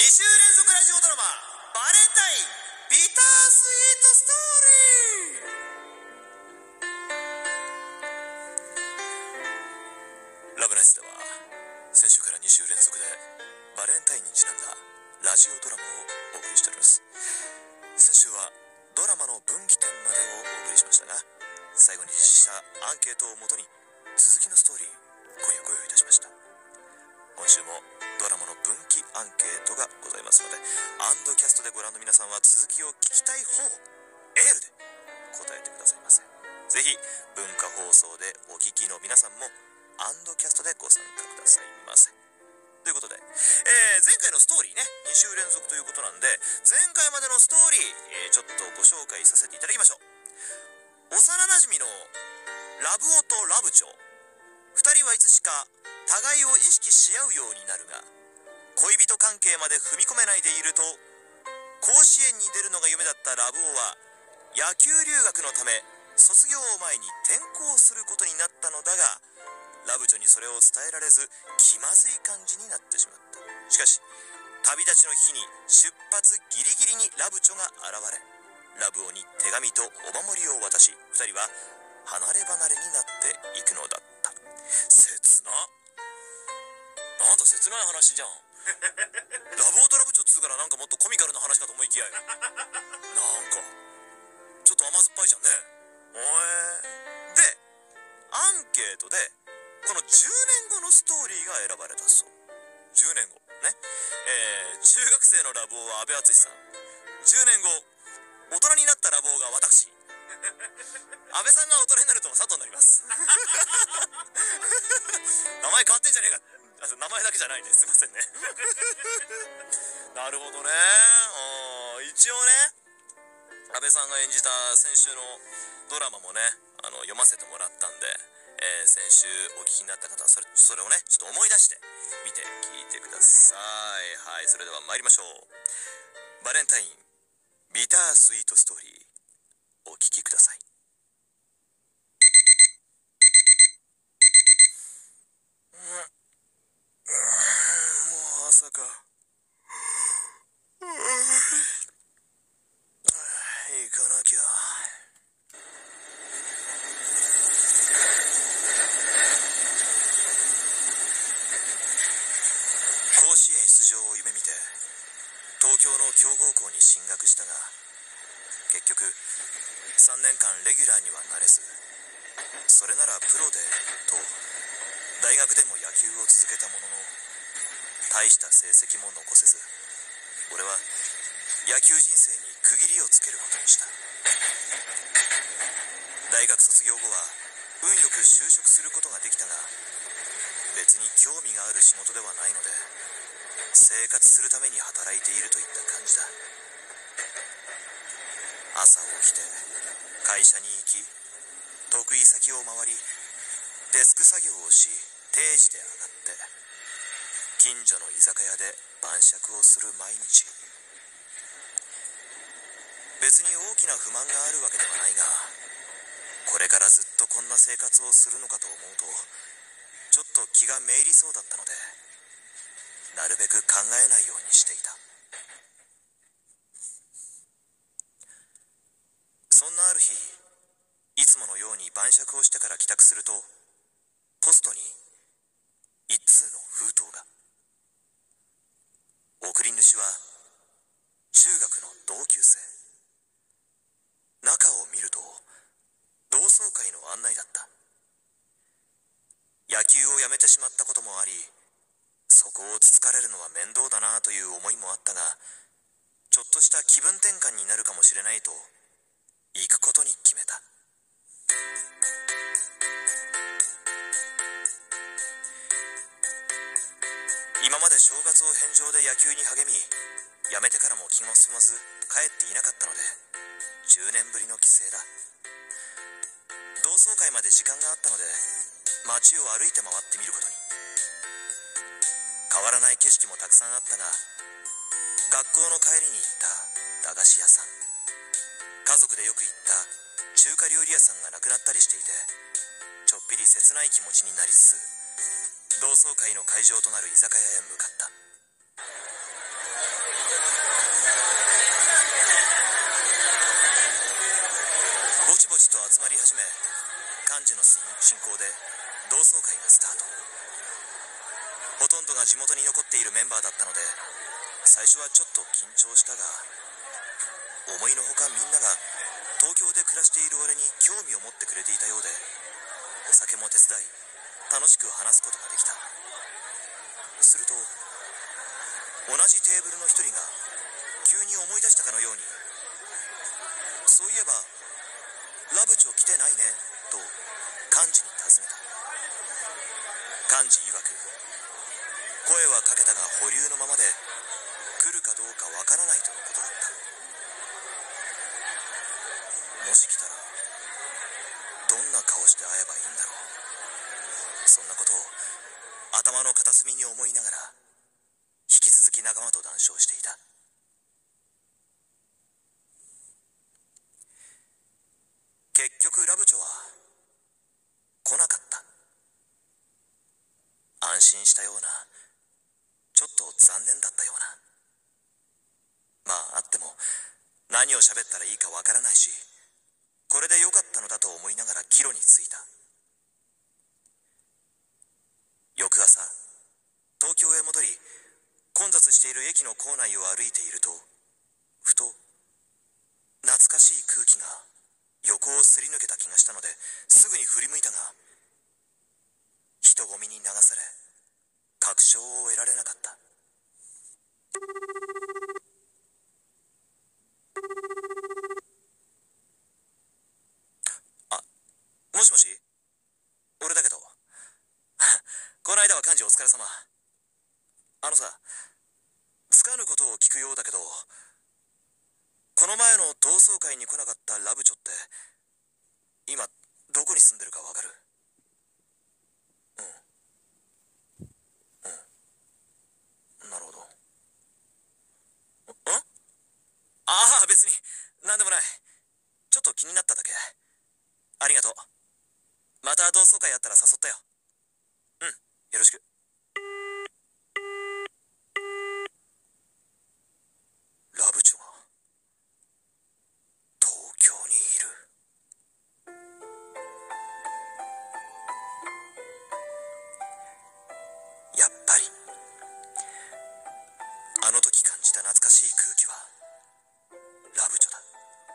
週連続ラジオドラマバレンタインビタースイートストーリー。ラブナイスでは先週から2週連続でバレンタインにちなんだラジオドラマをお送りしております。先週はドラマの分岐点までをお送りしましたが、最後に実施したアンケートをもとに続きのストーリー今夜ご用意いたしました。今週もドラマの分岐アンケートがございますので、アンドキャストでご覧の皆さんは続きを聞きたい方をエールで答えてくださいませ。ぜひ文化放送でお聞きの皆さんもアンドキャストでご参加くださいませ。ということで、前回のストーリーね、2週連続ということなんで、前回までのストーリー、ちょっとご紹介させていただきましょう。幼なじみのラブオとラブチョ、2人はいつしか互いを意識し合うようになるが、恋人関係まで踏み込めないでいると、甲子園に出るのが夢だったラブオは野球留学のため卒業を前に転校することになったのだが、ラブチョにそれを伝えられず気まずい感じになってしまった。しかし旅立ちの日に出発ギリギリにラブチョが現れ、ラブオに手紙とお守りを渡し、2人は離れ離れになっていくのだった。切な。なんだ切ない話じゃん。ラブオとラブチョっつうからなんかもっとコミカルな話かと思いきやなんかちょっと甘酸っぱいじゃんね。でアンケートでこの10年後のストーリーが選ばれたそう。10年後ね、中学生のラブオは阿部淳さん、10年後大人になったラブオが私、安倍さんが大人になると佐藤になります名前変わってんじゃねえか。名前だけじゃないです、すいませんねなるほどね。一応ね、安倍さんが演じた先週のドラマもね、読ませてもらったんで、先週お聞きになった方はそれをねちょっと思い出して見て聞いてください。はい、それでは参りましょう。バレンタインビタースイートストーリー、お聞きください。もう朝か。行かなきゃ。甲子園出場を夢見て東京の強豪校に進学したが、結局3年間レギュラーにはなれず、それならプロでと大学でも野球を続けたものの、大した成績も残せず、俺は野球人生に区切りをつけることにした。大学卒業後は運よく就職することができたが、別に興味がある仕事ではないので、生活するために働いているといった感じだ。朝起きて会社に行き、得意先を回り、デスク作業をし、定時で上がって、近所の居酒屋で晩酌をする毎日。別に大きな不満があるわけではないが、これからずっとこんな生活をするのかと思うと、ちょっと気がめいりそうだったので、なるべく考えないようにしていた。そんなある日、いつものように晩酌をしてから帰宅すると、ポストに一通の封筒が。送り主は中学の同級生。中を見ると同窓会の案内だった。野球をやめてしまったこともあり、そこをつつかれるのは面倒だなという思いもあったが、ちょっとした気分転換になるかもしれないと行くことに決めた。今まで正月を返上で野球に励み、辞めてからも気が進まず帰っていなかったので、10年ぶりの帰省だ。同窓会まで時間があったので、街を歩いて回ってみることに。変わらない景色もたくさんあったが、学校の帰りに行った駄菓子屋さん、家族でよく行った中華料理屋さんがなくなったりしていて、ちょっぴり切ない気持ちになりつつ、同窓会の会場となる居酒屋へ向かった。 樹の進行で同窓会がスタート。ほとんどが地元に残っているメンバーだったので、最初はちょっと緊張したが、思いのほかみんなが東京で暮らしている俺に興味を持ってくれていたようで、お酒も手伝い楽しく話すことができた。すると同じテーブルの一人が急に思い出したかのように、そういえばラブチョ来てないねと幹事に尋ねた。幹事曰く、声はかけたが保留のままで来るかどうかわからないとのことだった。もし来たらどんな顔して会えばいいんだろう。そんなことを頭の片隅に思いながら、引き続き仲間と談笑していた。結局ラブチョは来なかった。安心したような、ちょっと残念だったような。まあ会っても何を喋ったらいいかわからないし、これでよかったのだと思いながら帰路に着いた。翌朝、東京へ戻り、混雑している駅の構内を歩いていると、ふと懐かしい空気が横をすり抜けた気がしたので、すぐに振り向いたが、人混みに流され確証を得られなかった。あ、もしもし、俺だけどこの間は幹事お疲れ様。あのさ、つかぬことを聞くようだけど、この前の同窓会に来なかったラブチョって今どこに住んでるかわかる？なるほど。ああ、別に何でもない。ちょっと気になっただけ。ありがとう。また同窓会やったら誘ったよ。うん、よろしく。ラブチョが東京にいる。やっぱりあの時感じた懐かしい空気はラブチョだ。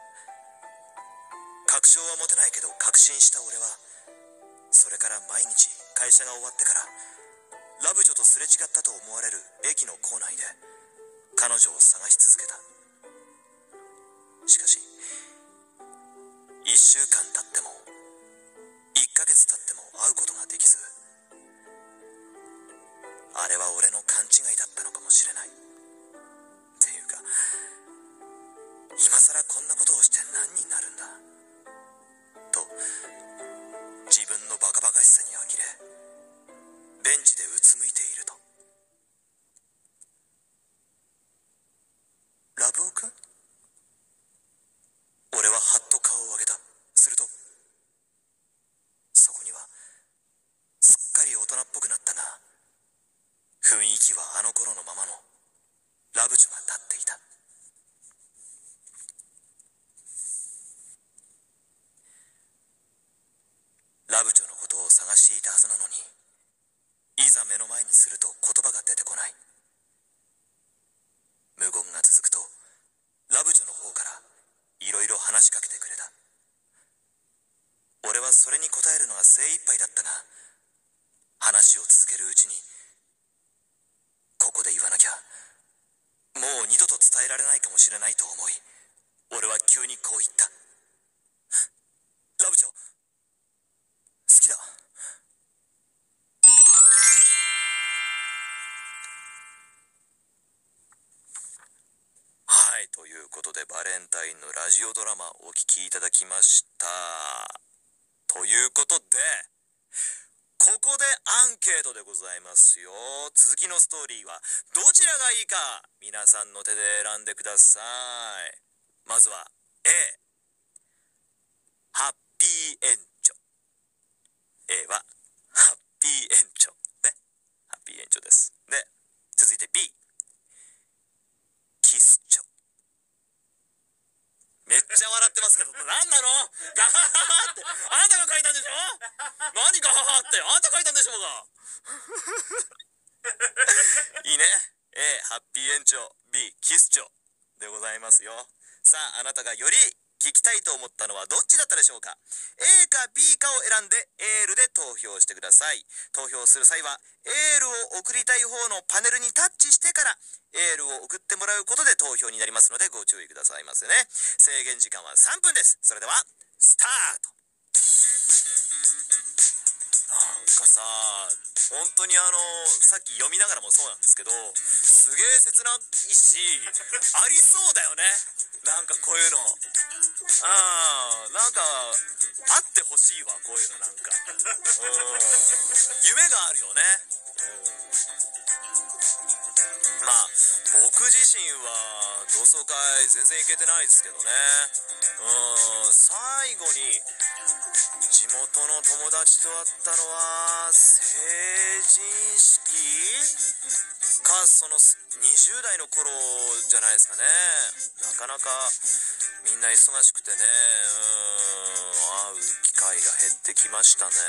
確証は持てないけど確信した俺は、それから毎日会社が終わってからラブチョとすれ違ったと思われる駅の構内で彼女を探し続けた。しかし1週間経っても1ヶ月経っても会うことができず、あれは俺の勘違いだったのかもしれない。っていうか、今さらこんなことをして何になるんだと自分のバカバカしさに呆れ、ベンチでうつむいていると、ラブオくん？俺ははっと顔を上げた。するとそこにはすっかり大人っぽくなったが、雰囲気はあの頃のままのラブチョが立っていた。ラブチョのことを探していたはずなのに、いざ目の前にすると言葉が出てこない。無言が続くとラブチョの方からいろいろ話しかけてくれた。俺はそれに答えるのが精一杯だったが、話を続けるうちに、ここで言わなきゃもう二度と伝えられないかもしれないと思い、俺は急にこう言った。ラブチョ、好きだ。はい、ということでバレンタインのラジオドラマお聞きいただきました。ということで、ここでアンケートでございますよ。続きのストーリーはどちらがいいか、皆さんの手で選んでください。まずは A、 ハッピーエンチョ。 A はハッピーエンチョね、ハッピーエンチョです。で、続いて B、 キスチョ。めっちゃ笑ってますけど、何なの？ガハハハって、あなたが書いたんでしょ？何ガハハって、あなた書いたんでしょうが。いいね。A、ハッピー園長。B、キスチョでございますよ。さあ、あなたがより聞きたいと思ったのはどっちだったでしょうか？ A か B かを選んでエールで投票してください。投票する際はエールを送りたい方のパネルにタッチしてからエールを送ってもらうことで投票になりますのでご注意くださいませね。制限時間は3分です。それではスタート。なんかさ、本当にさっき読みながらもそうなんですけど、すげえ切ないし、ありそうだよね。なんかこういうの。なんか、あってほしいわ、こういうのなんか。夢があるよね。まあ、僕自身は同窓会全然行けてないですけどね。最後に、地元の友達と会ったのは成人式かその20代の頃じゃないですかね。なかなかみんな忙しくてね、会う機会が減ってきましたね。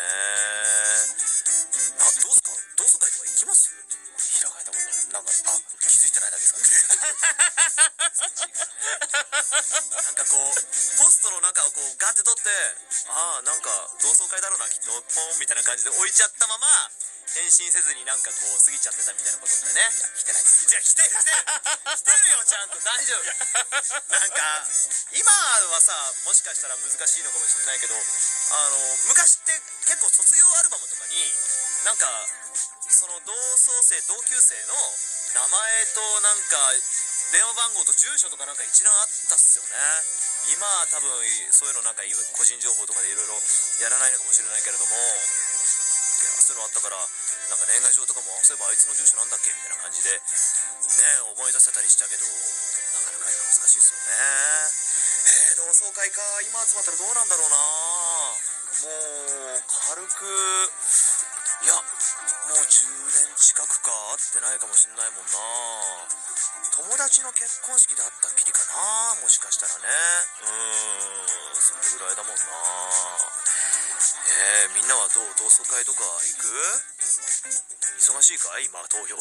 どうすか？同窓会とか行きます？開かれたことない。なんか気づいてないだけですかね。なんかこうポストの中をこうガーって取って、なんか同窓会だろうなきっとポンみたいな感じで置いちゃったまま返信せずになんかこう過ぎちゃってたみたいなことってね。いや来てないです。じゃあ来てるよちゃんと大丈夫。なんか今はさもしかしたら難しいのかもしれないけど、昔って結構卒業アルバムとかになんかその同級生の名前となんか電話番号と住所とかなんか一覧あったっすよね。今は多分そういうのなんか個人情報とかでいろいろやらないのかもしれないけれども、いやそういうのあったからなんか年賀状とかもそういえばあいつの住所なんだっけみたいな感じでね思い出せたりしたけど、なかなか今難しいですよね。同窓会か今集まったらどうなんだろうな。もう軽くいやもう10年近くか会ってないかもしんないもんな。友達の結婚式で会ったっきりかな、もしかしたらね。それぐらいだもんな。みんなはどう？同窓会とか行く？忙しいかい今投票が。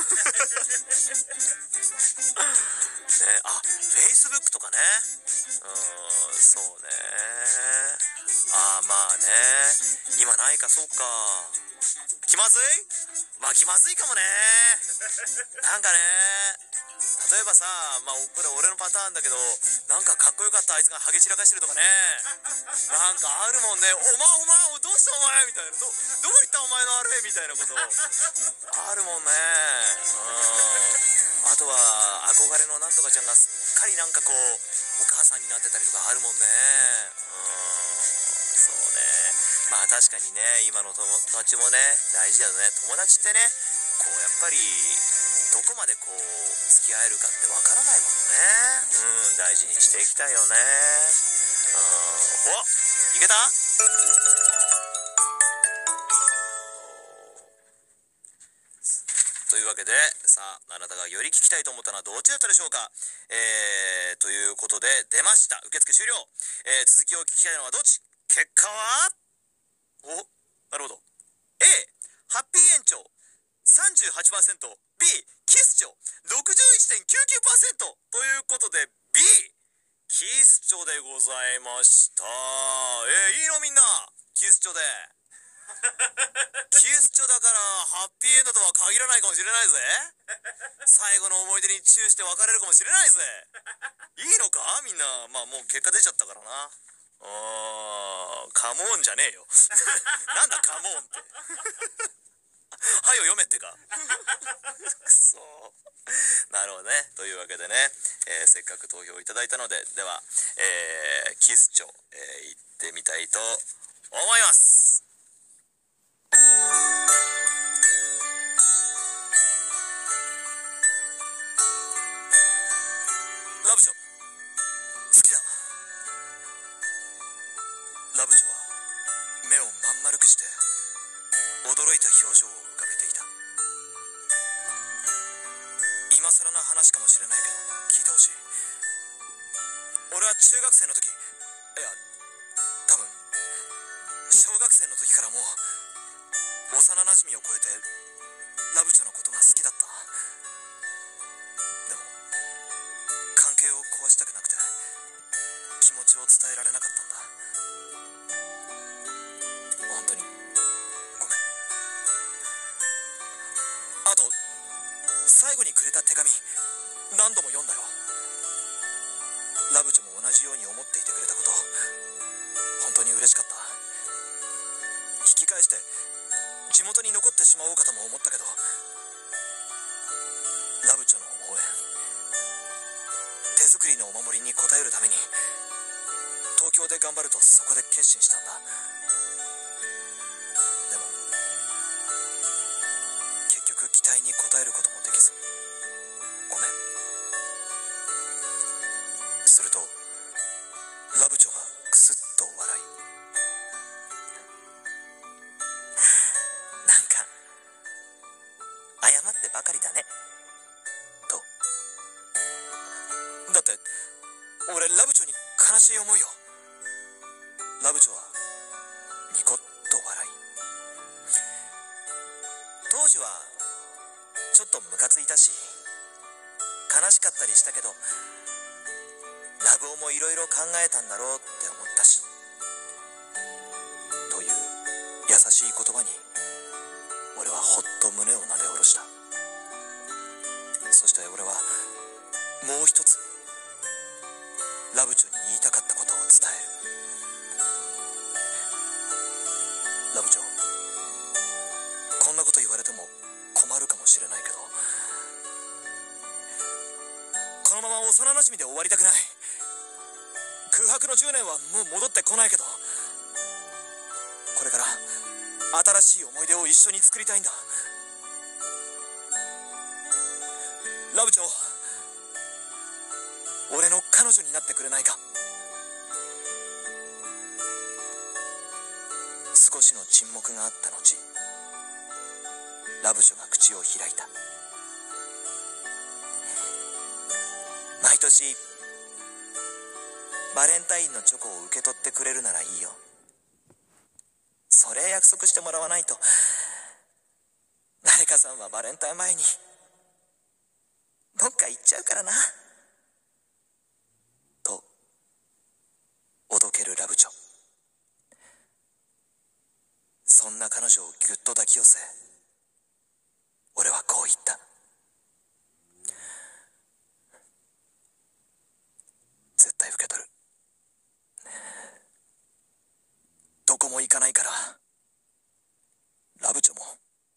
ね、Facebook とかね。そうね。まあね。今ないか、そうか。気まずい？まあ気まずいかもね。なんかね、例えばさ、これ俺のパターンだけど、なんかかっこよかったあいつがハゲ散らかしてるとかね。なんかあるもんね。お前どうしたお前みたいな。どういったお前のあれみたいなことあるもんね。あとは憧れのなんとかちゃんがすっかりなんかこうお母さんになってたりとかあるもんね。そうね。まあ確かにね、今の友達もね大事だよね。友達ってねこうやっぱりどこまでこう付き合えるかってわからないものね。大事にしていきたいよね。いけた？というわけで、さあ、あなたがより聞きたいと思ったのはどっちだったでしょうか？ということで、出ました。受付終了。続きを聞きたいのはどっち？結果は？なるほど。A、ハッピー園長 38%、B、キスチョ 61.99% ということで、B、キスチョでございました。いいのみんな。キスチョで。キスチョだからハッピーエンドとは限らないかもしれないぜ。最後の思い出にチューして別れるかもしれないぜ。いいのかみんな。まあもう結果出ちゃったからな。カモンじゃねえよ。なんだカモンって。はよ読めってか。くそなるほどね。というわけでね、せっかく投票いただいたので、では、キスチョ、行ってみたいと思います。ラブチョ好きだ。ラブチョは目をまん丸くして驚いた表情を浮かべていた。今更な話かもしれないけど聞いてほしい。 俺は中学生の時、いや多分小学生の時からもう幼なじみを超えてラブチョのことが好きだった。でも関係を壊したくなくて気持ちを伝えられなかったんだ。本当にごめん。あと最後にくれた手紙何度も読んだよ。ラブチョも同じように思っていてくれたこと、本当に嬉しかった。引き返して地元に残ってしまおうかとも思ったけど、ラブチョの応援、手作りのお守りに応えるために東京で頑張るとそこで決心したんだ。でも結局期待に応えることもできずごめん。するとラブチョがクスッと笑い、なんか謝ってばかりだねと。だって俺ラブチョに悲しい思いを。ラブチョはニコッと笑い、当時はちょっとムカついたし悲しかったりしたけど、ラブオもいろいろ考えたんだろうって思ったし、という優しい言葉に俺はほっと胸をなで下ろした。そして俺はもう一つラブチョに言いたかったことを伝える。ラブチョ、こんなこと言われても困るかもしれないけど、このまま幼なじみで終わりたくない。空白の10年はもう戻ってこないけど、これから新しい思い出を一緒に作りたいんだ。ラブチョ、俺の彼女になってくれないか。少しの沈黙があった後、ラブチョが口を開いた。毎年バレンタインのチョコを受け取ってくれるならいいよ。それ約束してもらわないと誰かさんはバレンタイン前にどっか行っちゃうからなとおどけるラブチョ。そんな彼女をぎゅっと抱き寄せ、俺はこう言った。絶対受け取る。どこも行かないから、ラブチョも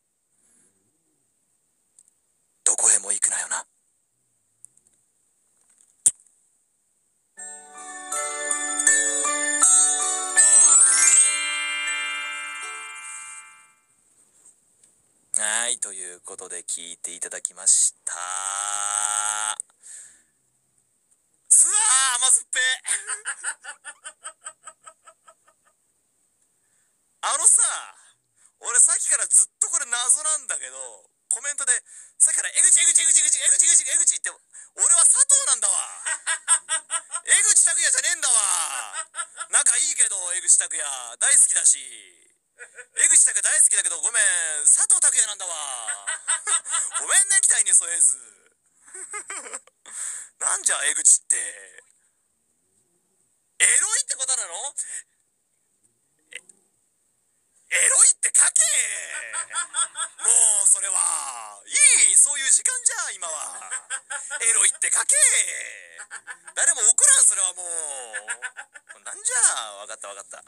どこへも行くなよな。はい、ということで聞いていただきました。すわー甘酸っぱさ、俺さっきからずっとこれ謎なんだけど、コメントでさっきから江口って、俺は佐藤なんだわ。江口拓也じゃねえんだわ。仲いいけど江口拓也大好きだし、江口拓也大好きだけど、ごめん、佐藤拓也なんだわ。ごめんね、期待に添えず。なんじゃ江口って、エロいってことなの？エロいって書け。もうそれはいい、そういう時間じゃ今は。エロいって書け。誰も送らん、それはもう。なんじゃ。分かった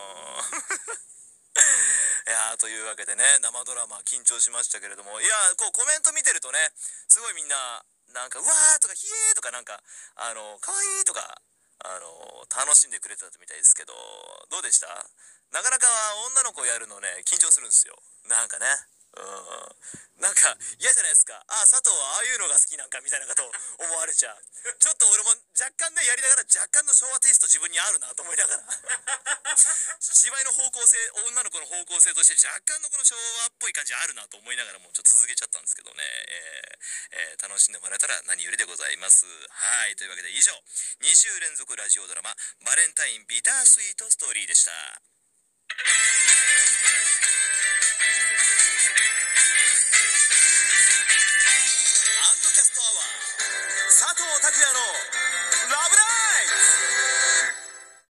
いやー、というわけでね、生ドラマ緊張しましたけれども、いやー、こうコメント見てるとね、すごいみんななんかうわーとかひえーとか、なんかかわいいとか楽しんでくれてたみたいですけど、どうでした？なかなか女の子やるのね緊張するんですよ。なんかね、 なんか嫌じゃないですか。佐藤はああいうのが好きなんかみたいなことを思われちゃう。ちょっと俺も若干ねやりながら若干の昭和テイスト自分にあるなと思いながら芝居の方向性、女の子の方向性として若干のこの昭和っぽい感じあるなと思いながらもちょっと続けちゃったんですけどね、楽しんでもらえたら何よりでございます。はい、というわけで以上2週連続ラジオドラマバレンタインビタースイートストーリーでした。アンドキャストアワー佐藤拓也のラブラ